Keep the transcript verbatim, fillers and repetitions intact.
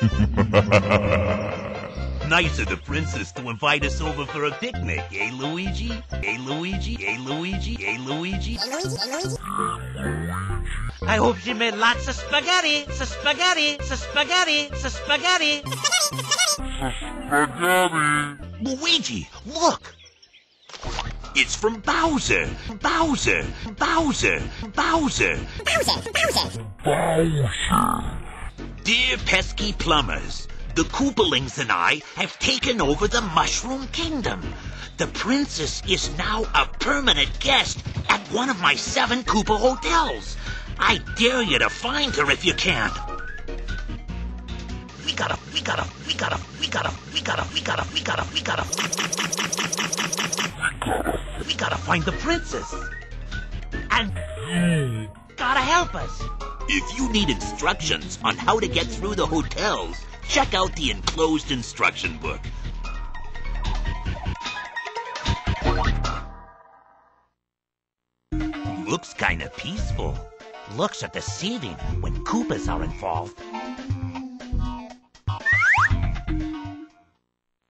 Nice of the princess to invite us over for a picnic, eh, Luigi? Eh, Luigi? Eh, Luigi? Eh, Luigi? I hope she made lots of spaghetti, so spaghetti, so spaghetti, so spaghetti. Spaghetti. Luigi, look! It's from Bowser! Bowser! Bowser! Bowser! Bowser! Bowser! Bowser. Dear pesky plumbers, the Koopalings and I have taken over the Mushroom Kingdom. The princess is now a permanent guest at one of my seven Koopa hotels. I dare you to find her if you can. We gotta, we gotta, we gotta, we gotta, we gotta, we gotta, we gotta, we gotta, we gotta find the princess. And You. gotta help us. If you need instructions on how to get through the hotels, check out the enclosed instruction book. Looks kinda peaceful. Looks are deceiving when Koopas are involved.